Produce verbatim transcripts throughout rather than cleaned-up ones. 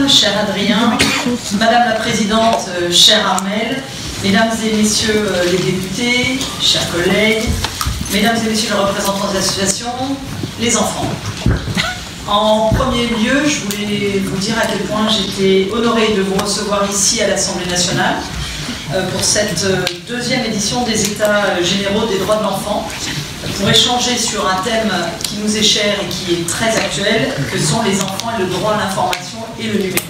Antoine, cher Adrien, Madame la Présidente, cher Armel, Mesdames et Messieurs les députés, chers collègues, Mesdames et Messieurs les représentants des associations, les enfants. En premier lieu, je voulais vous dire à quel point j'étais honorée de vous recevoir ici à l'Assemblée nationale pour cette deuxième édition des États généraux des droits de l'enfant, pour échanger sur un thème qui nous est cher et qui est très actuel, que sont les enfants et le droit à l'information et le numérique.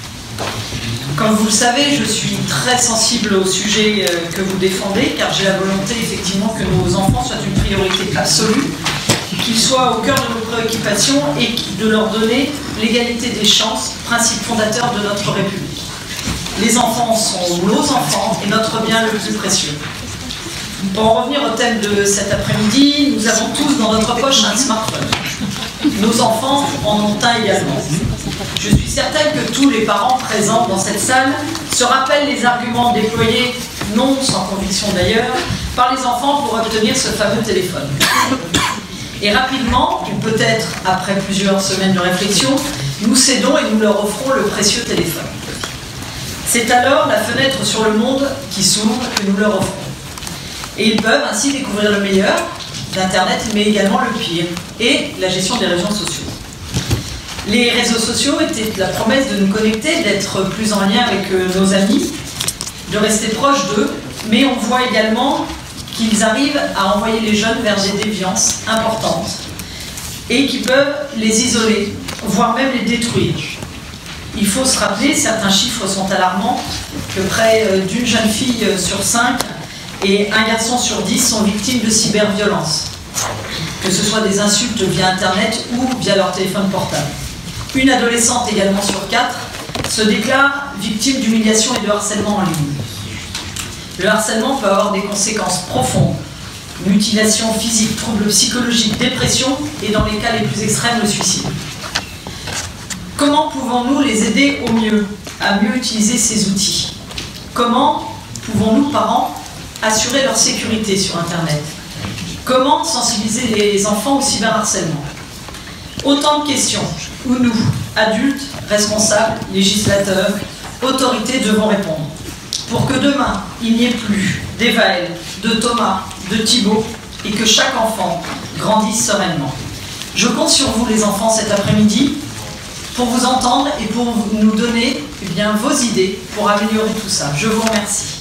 Comme vous le savez, je suis très sensible au sujet que vous défendez, car j'ai la volonté effectivement que nos enfants soient une priorité absolue, qu'ils soient au cœur de nos préoccupations et de leur donner l'égalité des chances, principe fondateur de notre République. Les enfants sont nos enfants et notre bien le plus précieux. Pour en revenir au thème de cet après-midi, nous avons tous dans notre poche un smartphone. Nos enfants en ont un également. Je suis certaine que tous les parents présents dans cette salle se rappellent les arguments déployés, non sans conviction d'ailleurs, par les enfants pour obtenir ce fameux téléphone. Et rapidement, ou peut-être après plusieurs semaines de réflexion, nous cédons et nous leur offrons le précieux téléphone. C'est alors la fenêtre sur le monde qui s'ouvre que nous leur offrons. Et ils peuvent ainsi découvrir le meilleur d'Internet, mais également le pire, et la gestion des réseaux sociaux. Les réseaux sociaux étaient la promesse de nous connecter, d'être plus en lien avec nos amis, de rester proches d'eux, mais on voit également qu'ils arrivent à envoyer les jeunes vers des déviances importantes et qui peuvent les isoler, voire même les détruire. Il faut se rappeler, certains chiffres sont alarmants, que près d'une jeune fille sur cinq et un garçon sur dix sont victimes de cyberviolence, que ce soit des insultes via Internet ou via leur téléphone portable. Une adolescente également sur quatre se déclare victime d'humiliation et de harcèlement en ligne. Le harcèlement peut avoir des conséquences profondes, mutilation physique, troubles psychologiques, dépression et dans les cas les plus extrêmes, le suicide. Comment pouvons-nous les aider au mieux à mieux utiliser ces outils? Comment pouvons-nous, parents, assurer leur sécurité sur Internet? Comment sensibiliser les enfants au cyberharcèlement? Autant de questions où nous, adultes, responsables, législateurs, autorités, devons répondre. Pour que demain, il n'y ait plus d'Evaël, de Thomas, de Thibaut, et que chaque enfant grandisse sereinement. Je compte sur vous, les enfants, cet après-midi, pour vous entendre et pour nous donner eh bien, vos idées pour améliorer tout ça. Je vous remercie.